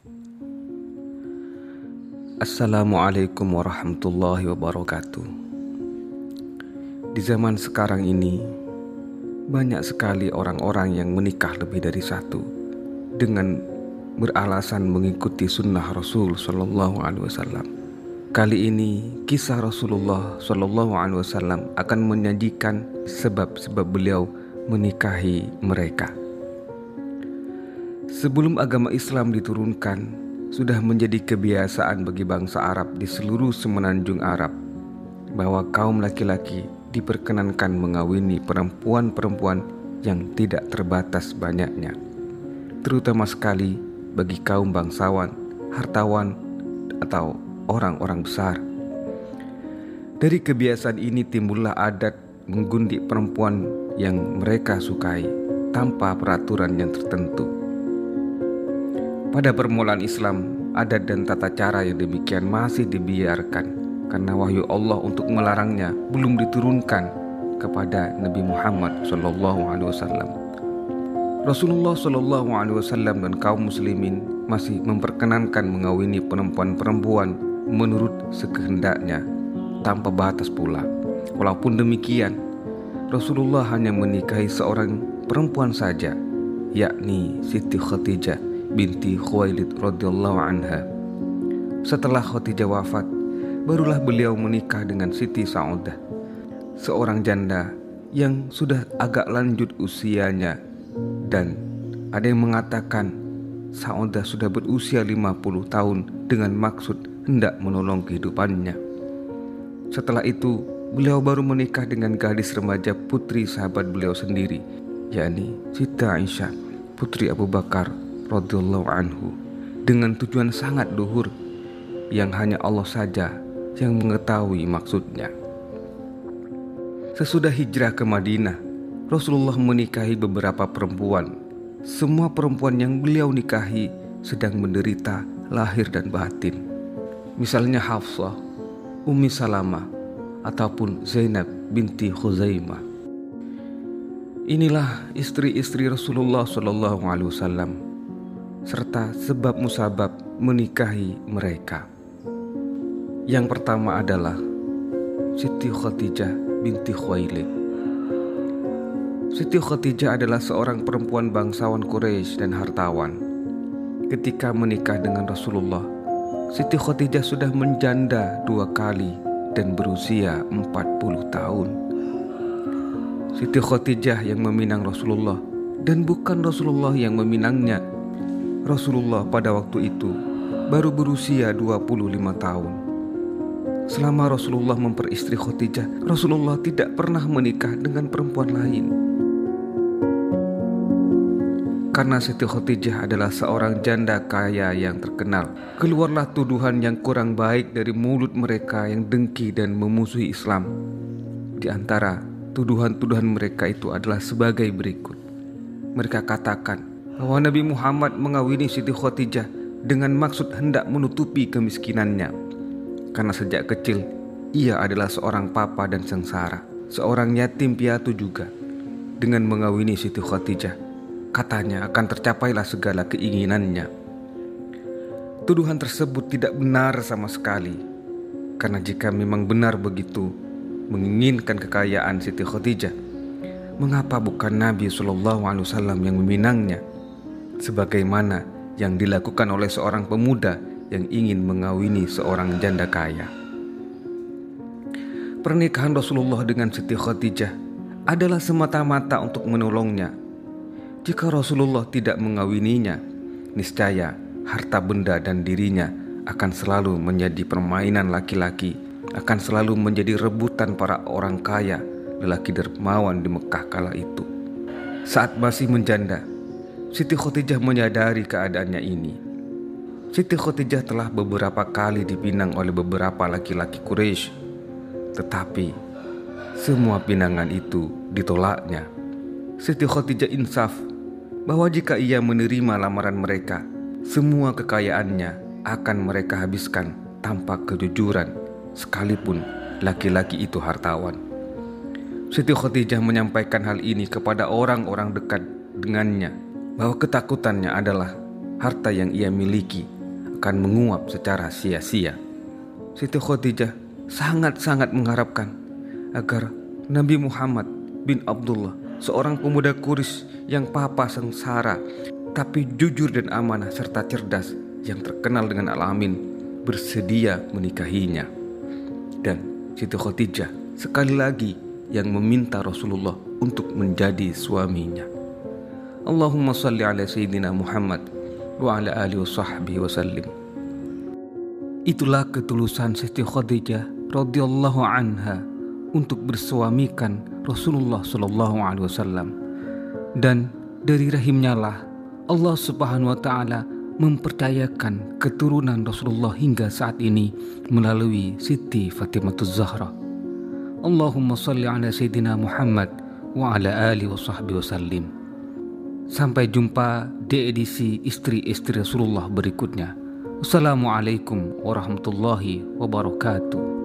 Assalamualaikum warahmatullahi wabarakatuh. Di zaman sekarang ini, banyak sekali orang-orang yang menikah lebih dari satu dengan beralasan mengikuti sunnah Rasul Sallallahu Alaihi Wasallam. Kali ini kisah Rasulullah Sallallahu Alaihi Wasallam akan menyajikan sebab-sebab beliau menikahi mereka. Sebelum agama Islam diturunkan, sudah menjadi kebiasaan bagi bangsa Arab di seluruh semenanjung Arab bahwa kaum laki-laki diperkenankan mengawini perempuan-perempuan yang tidak terbatas banyaknya, terutama sekali bagi kaum bangsawan, hartawan, atau orang-orang besar. Dari kebiasaan ini timbullah adat menggundik perempuan yang mereka sukai tanpa peraturan yang tertentu. Pada permulaan Islam, adat dan tata cara yang demikian masih dibiarkan karena wahyu Allah untuk melarangnya belum diturunkan kepada Nabi Muhammad SAW. Rasulullah SAW dan kaum muslimin masih memperkenankan mengawini perempuan-perempuan menurut sekehendaknya tanpa batas pula. Walaupun demikian, Rasulullah hanya menikahi seorang perempuan saja, yakni Siti Khadijah binti Khuwailid radhiyallahu anha. Setelah Khadijah wafat, barulah beliau menikah dengan Siti Saudah, seorang janda yang sudah agak lanjut usianya, dan ada yang mengatakan Saudah sudah berusia 50 tahun dengan maksud hendak menolong kehidupannya. Setelah itu, beliau baru menikah dengan gadis remaja putri sahabat beliau sendiri, yakni Siti Aisyah, putri Abu Bakar radhiyallahu anhu, dengan tujuan sangat luhur yang hanya Allah saja yang mengetahui maksudnya. Sesudah hijrah ke Madinah, Rasulullah menikahi beberapa perempuan. Semua perempuan yang beliau nikahi sedang menderita lahir dan batin. Misalnya Hafsah, Ummi Salamah, ataupun Zainab binti Khuzaimah. Inilah istri-istri Rasulullah SAW, serta sebab musabab menikahi mereka. Yang pertama adalah Siti Khadijah binti Khuwailid. Siti Khadijah adalah seorang perempuan bangsawan Quraisy dan hartawan. Ketika menikah dengan Rasulullah, Siti Khadijah sudah menjanda 2 kali dan berusia 40 tahun. Siti Khadijah yang meminang Rasulullah dan bukan Rasulullah yang meminangnya. Rasulullah pada waktu itu baru berusia 25 tahun. Selama Rasulullah memperistri Khadijah, Rasulullah tidak pernah menikah dengan perempuan lain. Karena Siti Khadijah adalah seorang janda kaya yang terkenal, keluarlah tuduhan yang kurang baik dari mulut mereka yang dengki dan memusuhi Islam. Di antara tuduhan-tuduhan mereka itu adalah sebagai berikut. Mereka katakan bahwa Nabi Muhammad mengawini Siti Khadijah dengan maksud hendak menutupi kemiskinannya. Karena sejak kecil ia adalah seorang papa dan sengsara, seorang yatim piatu juga. Dengan mengawini Siti Khadijah, katanya akan tercapailah segala keinginannya. Tuduhan tersebut tidak benar sama sekali. Karena jika memang benar begitu, menginginkan kekayaan Siti Khadijah, mengapa bukan Nabi SAW yang meminangnya, sebagaimana yang dilakukan oleh seorang pemuda yang ingin mengawini seorang janda kaya? Pernikahan Rasulullah dengan Siti Khadijah adalah semata-mata untuk menolongnya. Jika Rasulullah tidak mengawininya, niscaya harta benda dan dirinya akan selalu menjadi permainan laki-laki, akan selalu menjadi rebutan para orang kaya, lelaki dermawan di Mekah kala itu. Saat masih menjanda, Siti Khadijah menyadari keadaannya ini. Siti Khadijah telah beberapa kali dipinang oleh beberapa laki-laki Quraisy, tetapi semua pinangan itu ditolaknya. Siti Khadijah insaf bahwa jika ia menerima lamaran mereka, semua kekayaannya akan mereka habiskan tanpa kejujuran, sekalipun laki-laki itu hartawan. Siti Khadijah menyampaikan hal ini kepada orang-orang dekat dengannya, bahwa ketakutannya adalah harta yang ia miliki akan menguap secara sia-sia. Siti Khadijah sangat-sangat mengharapkan agar Nabi Muhammad bin Abdullah, seorang pemuda Quraisy yang papa sengsara tapi jujur dan amanah serta cerdas yang terkenal dengan al-amin, bersedia menikahinya. Dan Siti Khadijah sekali lagi yang meminta Rasulullah untuk menjadi suaminya. Allahumma salli ala Sayyidina Muhammad wa ala alihi wa sahbihi wa sallim. Itulah ketulusan Siti Khadijah radhiyallahu anha untuk bersuamikan Rasulullah sallallahu alaihi wasallam. Dan dari rahimnya lah Allah Subhanahu wa taala mempercayakan keturunan Rasulullah hingga saat ini melalui Siti Fatimah Zahra. Allahumma salli ala Sayyidina Muhammad wa ala alihi wa sahbihi wa sallim. Sampai jumpa di edisi Istri-Istri Rasulullah berikutnya. Wassalamualaikum warahmatullahi wabarakatuh.